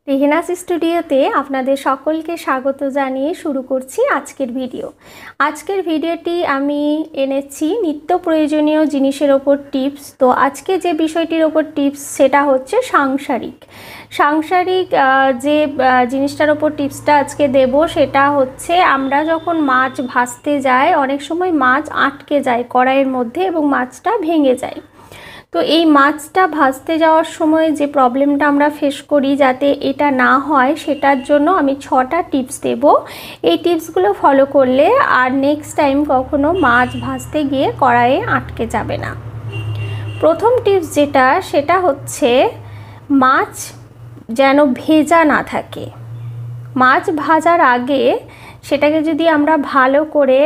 রেহেনাস স্টুডিওতে আপনাদের সকলকে স্বাগত জানিয়ে শুরু করছি আজকের ভিডিও। আজকের ভিডিওটি আমি এনেছি নিত্য প্রয়োজনীয় জিনিসের ওপর টিপস। তো আজকে যে বিষয়টির ওপর টিপস সেটা হচ্ছে সাংসারিক যে জিনিসটার ওপর টিপসটা আজকে দেব সেটা হচ্ছে আমরা যখন মাছ ভাজতে যাই অনেক সময় মাছ আটকে যায় কড়াইয়ের মধ্যে এবং মাছটা ভেঙে যায়। তো এই মাছটা ভাজতে যাওয়ার সময় যে প্রবলেমটা আমরা ফেস করি যাতে এটা না হয় সেটার জন্য আমি 6টা টিপস দেব। এই টিপসগুলো ফলো করলে আর নেক্সট টাইম কখনো মাছ ভাজতে গিয়ে কড়াইয়ে আটকে যাবে না। প্রথম টিপস সেটা হচ্ছে মাছ যেন ভেজা না থাকে। মাছ ভাজার আগে সেটাকে যদি আমরা ভালো করে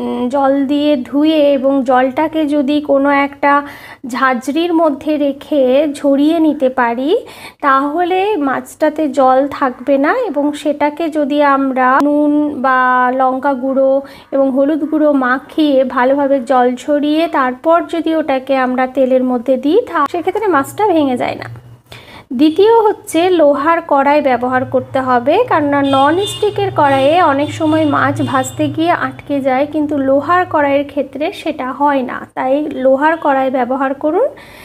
জল দিয়ে ধুয়ে এবং জলটাকে যদি কোনো একটা ঝাঁঝরির মধ্যে রেখে ঝরিয়ে নিতে পারি তাহলে মাছটাতে জল থাকবে না এবং সেটাকে যদি আমরা নুন বা লঙ্কা গুঁড়ো এবং হলুদ গুঁড়ো মাখিয়ে ভালোভাবে জল ঝরিয়ে তারপর যদি ওটাকে আমরা তেলের মধ্যে দিই সেক্ষেত্রে মাছটা ভেঙে যায় না। দ্বিতীয় হচ্ছে লোহার কড়াই ব্যবহার করতে হবে, কেননা নন স্টিকের কড়াইয়ে অনেক সময় মাছ ভাজতে গিয়ে আটকে যায় কিন্তু লোহার কড়াইয়ের ক্ষেত্রে সেটা হয় না, তাই লোহার কড়াই ব্যবহার করুন।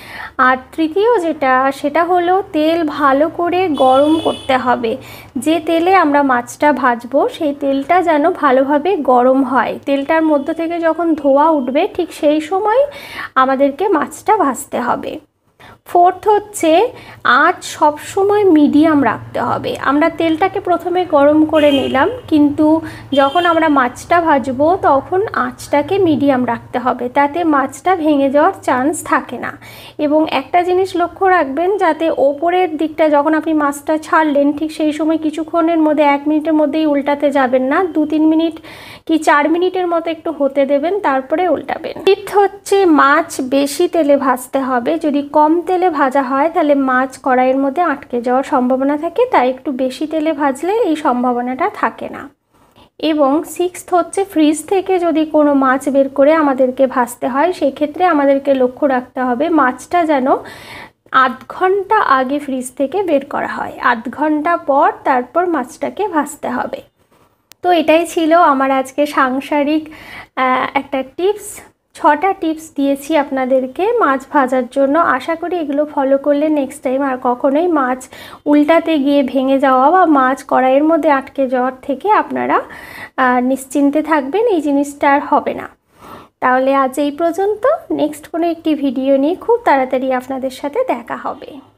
আর তৃতীয় সেটা হলো তেল ভালো করে গরম করতে হবে। যে তেলে আমরা মাছটা ভাজবো সেই তেলটা যেন ভালোভাবে গরম হয়। তেলটার মধ্য থেকে যখন ধোঁয়া উঠবে ঠিক সেই সময় আমাদেরকে মাছটা ভাজতে হবে। ফোর্থ হচ্ছে আঁচ সবসময় মিডিয়াম রাখতে হবে। আমরা তেলটাকে প্রথমে গরম করে নিলাম কিন্তু যখন আমরা মাছটা ভাজবো তখন আঁচটাকে মিডিয়াম রাখতে হবে, তাতে মাছটা ভেঙে যাওয়ার চান্স থাকে না। এবং একটা জিনিস লক্ষ্য রাখবেন যাতে ওপরের দিকটা যখন আপনি মাছটা ছাড়লেন ঠিক সেই সময় কিছুক্ষণের মধ্যে 1 মিনিটের মধ্যেই উল্টাতে যাবেন না, 2-3 মিনিট কি 4 মিনিটের মতো একটু হতে দেবেন তারপরে উল্টাবেন। ফিফথ হচ্ছে মাছ বেশি তেলে ভাজতে হবে। যদি কম তেলে ভাজা হয় তাহলে মাছ কড়াইয়ের মধ্যে আটকে যাওয়ার সম্ভাবনা থাকে, তাই একটু বেশি তেলে ভাজলে এই সম্ভাবনাটা থাকে না। এবং সিক্সথ হচ্ছে ফ্রিজ থেকে যদি কোনো মাছ বের করে আমাদেরকে ভাজতে হয় সেই ক্ষেত্রে আমাদেরকে লক্ষ্য রাখতে হবে মাছটা যেন আধ ঘন্টা আগে ফ্রিজ থেকে বের করা হয়, আধ ঘন্টা পর তারপর মাছটাকে ভাজতে হবে। তো এটাই ছিল আমার আজকে সাংসারিক একটা টিপস। 6টা টিপস দিয়েছি আপনাদেরকে মাছ ভাজার জন্য। আশা করি এগুলো ফলো করলে নেক্সট টাইম আর কখনোই মাছ উল্টাতে গিয়ে ভেঙে যাওয়া বা মাছ কড়াইয়ের মধ্যে আটকে যাওয়ার থেকে আপনারা নিশ্চিন্তে থাকবেন, এই জিনিসটা আর হবে না। তাহলে আজ এই পর্যন্ত। নেক্সট কোনো একটি ভিডিও নিয়ে খুব তাড়াতাড়ি আপনাদের সাথে দেখা হবে।